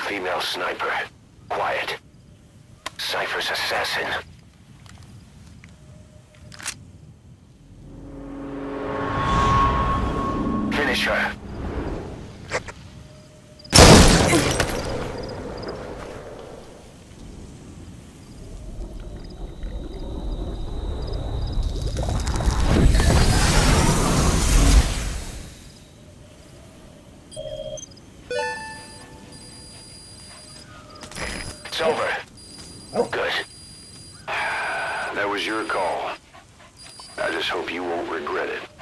female sniper. Quiet. Cypher's assassin. Finish her. It's over. Good. That was your call. I just hope you won't regret it.